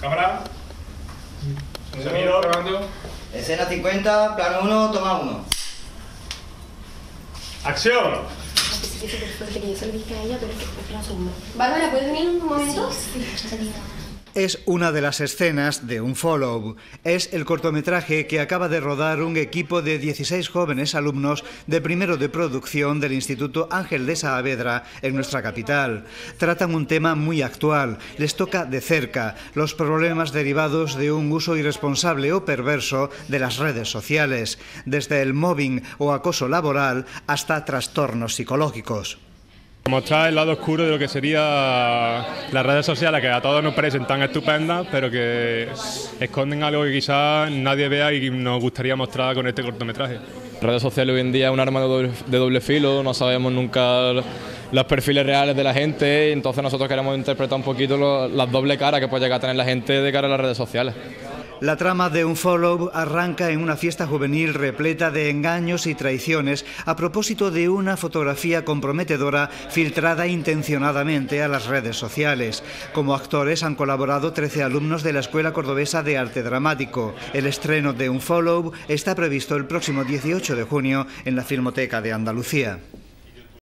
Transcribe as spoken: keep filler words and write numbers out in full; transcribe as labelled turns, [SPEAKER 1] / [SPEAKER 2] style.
[SPEAKER 1] Cámara. Sonido. Grabando.
[SPEAKER 2] Escena cincuenta, plano uno, toma uno.
[SPEAKER 1] ¡Acción!
[SPEAKER 3] Sí, súper fuerte, que yo se lo dije a ella, pero es que espera un segundo. Bárbara, ¿puedes venir un momento? Sí, sí.
[SPEAKER 4] Es una de las escenas de Unfollow. Es el cortometraje que acaba de rodar un equipo de dieciséis jóvenes alumnos de primero de producción del Instituto Ángel de Saavedra en nuestra capital. Tratan un tema muy actual. Les toca de cerca los problemas derivados de un uso irresponsable o perverso de las redes sociales, desde el mobbing o acoso laboral hasta trastornos psicológicos.
[SPEAKER 5] Mostrar el lado oscuro de lo que sería las redes sociales, que a todos nos parecen tan estupendas, pero que esconden algo que quizás nadie vea y nos gustaría mostrar con este cortometraje.
[SPEAKER 6] Las redes sociales hoy en día es un arma de doble, de doble filo, no sabemos nunca los perfiles reales de la gente, entonces nosotros queremos interpretar un poquito lo, las doble caras que puede llegar a tener la gente de cara a las redes sociales.
[SPEAKER 4] La trama de Unfollow arranca en una fiesta juvenil repleta de engaños y traiciones a propósito de una fotografía comprometedora filtrada intencionadamente a las redes sociales. Como actores han colaborado trece alumnos de la Escuela Cordobesa de Arte Dramático. El estreno de Unfollow está previsto el próximo dieciocho de junio en la Filmoteca de Andalucía.